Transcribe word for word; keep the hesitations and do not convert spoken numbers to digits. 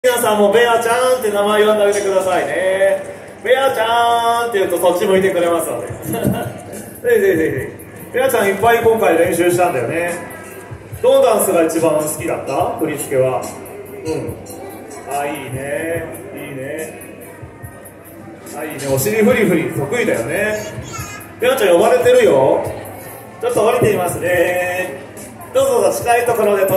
皆さんもベアちゃんって名前呼んであげてくださいね。ベアちゃんって言うとそっち向いてくれますのでぜひぜひぜひ。ベアちゃんいっぱい今回練習したんだよね。どのダンスが一番好きだった？振り付けは。うん。あ、いいね。いいね。あ、いいね。お尻フリフリ得意だよね。ベアちゃん呼ばれてるよ。ちょっと降りてみますね。どうぞ近いところで